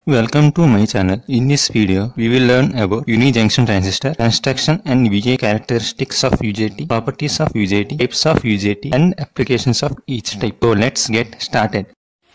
Welcome to my channel. In this video, we will learn about Uni Junction Transistor, construction and VA characteristics of UJT, properties of UJT, types of UJT and applications of each type. So let's get started.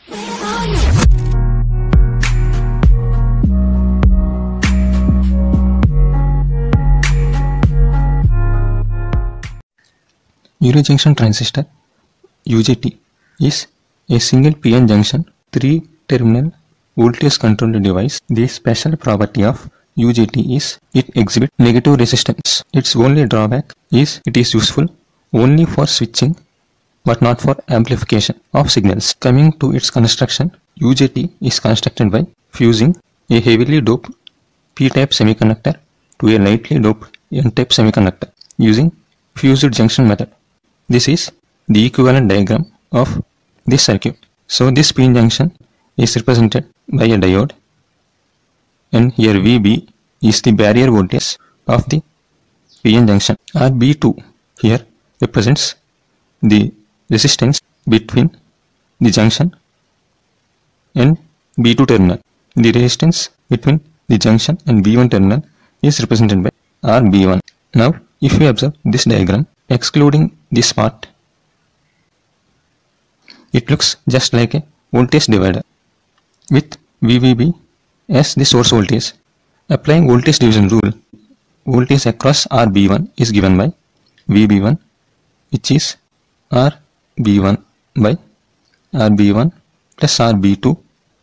Uni Junction Transistor UJT is a single PN junction 3-terminal voltage controlled device. The special property of UJT is it exhibits negative resistance. Its only drawback is it is useful only for switching but not for amplification of signals. Coming to its construction, UJT is constructed by fusing a heavily doped P-type semiconductor to a lightly doped N-type semiconductor using fused junction method. This is the equivalent diagram of this circuit. So this PN junction is represented by a diode, and here VB is the barrier voltage of the PN junction. RB2 here represents the resistance between the junction and B2 terminal. The resistance between the junction and B1 terminal is represented by RB1. Now if we observe this diagram, excluding this part, it looks just like a voltage divider with VBB as the source voltage. Applying voltage division rule, voltage across RB1 is given by VB1, which is RB1 by RB1 plus RB2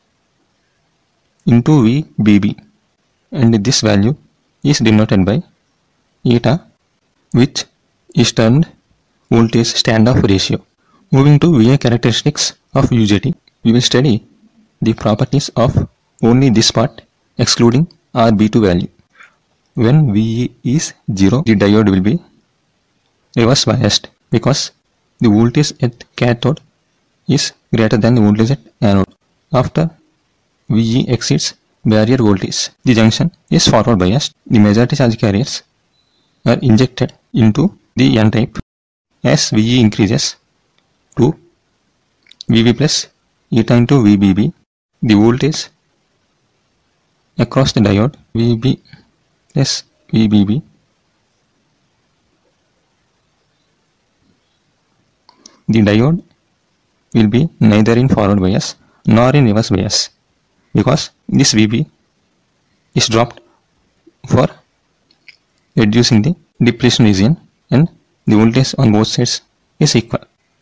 into VBB, and this value is denoted by eta, which is termed voltage standoff ratio. Moving to VA characteristics of UJT, we will study the properties of only this part excluding RB2 value. When VE is 0, the diode will be reverse biased because the voltage at cathode is greater than the voltage at anode. After VE exceeds barrier voltage, the junction is forward biased. The majority charge carriers are injected into the N-type. As VE increases to VB plus eta into VBB, the voltage across the diode VB plus VBB the diode will be neither in forward bias nor in reverse bias because this VB is dropped for reducing the depletion region and the voltage on both sides is equal,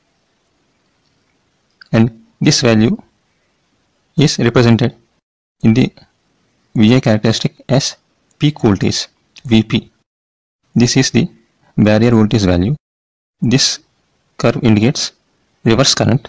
and this value is represented in the VA characteristic as peak voltage VP. This is the barrier voltage value. This curve indicates reverse current.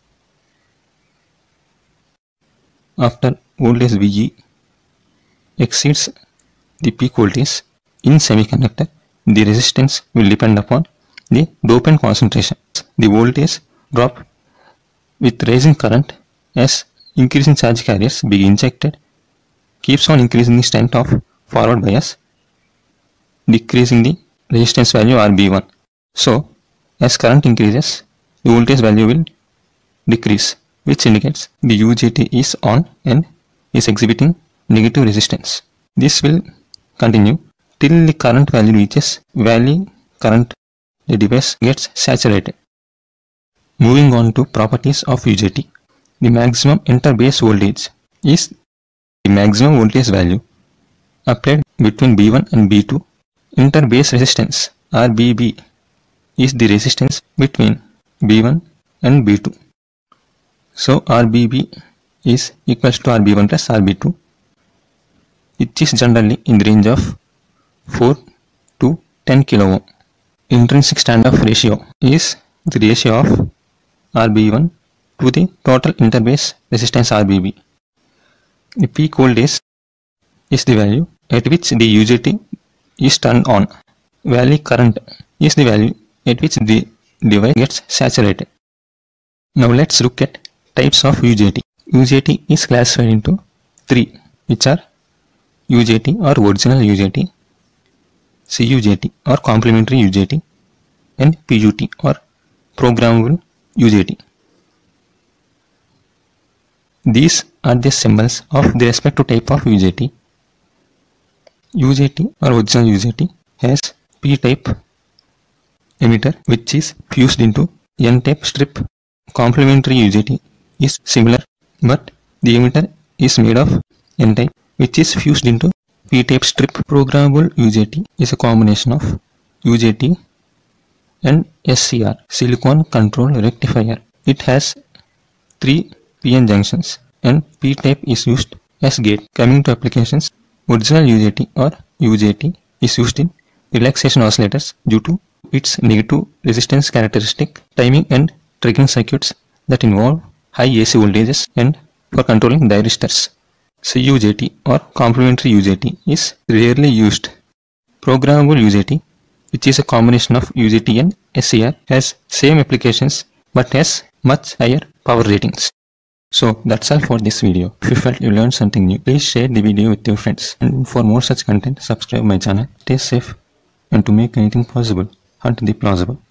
After voltage VE exceeds the peak voltage in semiconductor, the resistance will depend upon the dopant concentration. The voltage drop with rising current as increasing charge carriers being injected keeps on increasing the strength of forward bias, decreasing the resistance value RB1. So as current increases, the voltage value will decrease, which indicates the UJT is on and is exhibiting negative resistance. This will continue till the current value reaches valley current. The device gets saturated. Moving on to properties of UJT. The maximum inter-base voltage is the maximum voltage value applied between B1 and B2. Inter-base resistance RBB is the resistance between B1 and B2. So RBB is equals to RB1 plus RB2, which is generally in the range of 4 to 10 kilo ohm. Intrinsic standoff ratio is the ratio of RB1 to the total interbase resistance RBB. The peak voltage is the value at which the UJT is turned on. Valley current is the value at which the device gets saturated. Now let's look at types of UJT. UJT is classified into 3, which are UJT or original UJT, CUJT or complementary UJT, and PUT or programmable UJT. These are the symbols of the respective type of UJT. UJT or original UJT has P-type emitter which is fused into N-type strip. Complementary UJT is similar, but the emitter is made of N-type which is fused into P-type strip. Programmable UJT is a combination of UJT and SCR, silicon control rectifier. It has 3 PN junctions and P-type is used as gate. Coming to applications, original UJT or UJT is used in relaxation oscillators due to its negative resistance characteristic, timing and triggering circuits that involve high AC voltages, and for controlling thyristors. CUJT or complementary UJT is rarely used. Programmable UJT, which is a combination of UJT and SCR, has same applications but has much higher power ratings. So that's all for this video. If you felt you learned something new, please share the video with your friends. And for more such content, subscribe my channel. Stay safe, and to make anything possible, hunt the plausible.